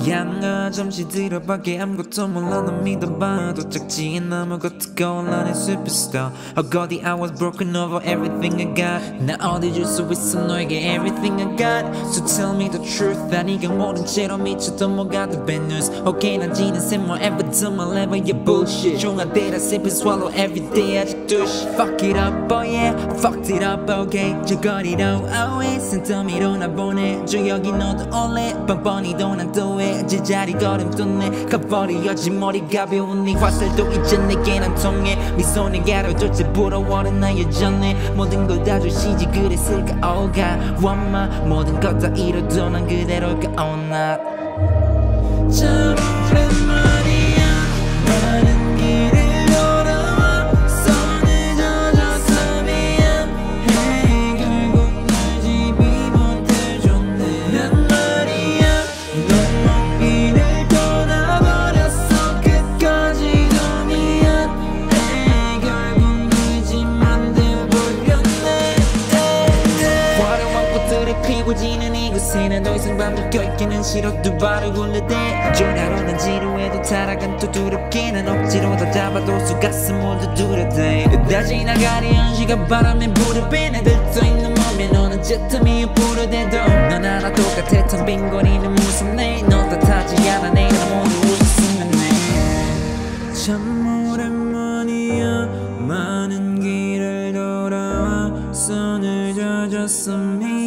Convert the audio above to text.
양아 잠시 들어밖에 아무것도 몰라 넌 믿어봐도 작지인 아무것도 거울라는 superstar 어거디 I was broken over everything I got 나 어디 줄 수 있어 너에게 everything I got So tell me the truth 난 네가 모른 채로 미쳤던 뭐가 the bad news Okay 난 지는 셈 whatever do my level your bullshit 중화되라 sip and swallow everyday 아직도 Fuck it up oh yeah fucked it up okay 저거리로 always 산더미로 나 보내줘 여기 너도 올래 뻔뻔히도 난 또해 제자리 걸음 떴네 가버려진 머리 가벼운 네 화살도 이제 내게 난 통해 미소는 가려졌지 부러워는 나 여전해 모든 걸 다 주시지 그랬을까 oh God one more 모든 것 다 잃어도 난 그대로일까 oh not 참 오랜만이야 많은 길을 돌아와 손을 젖어서 미안해 결국 날 집이 못해줬네 난 말이야 넌 먼 길을 떠나버렸어 끝까지도 미안해 결국 그 집 만들어버렸네 화려한 꽃들을 피고 지는 이곳에 난 더 이상 반복껴있기는 싫어 두 발을 굴러대 전화로 난 지루해도 타락은 또 두렵게 난 억지로 다 잡아도 수가슴 모두 두려대 다 지나가리 현시가 바람에 불을 빼 내 들떠 있는 몸에 너는 짙음이 부르대도 넌 하나 똑같아 텅 빈거리는 무섭네 넌 탓하지 않아 내가 모두 웃었으면 해참 오랜만이야 많은 길을 돌아와 손을 젖었어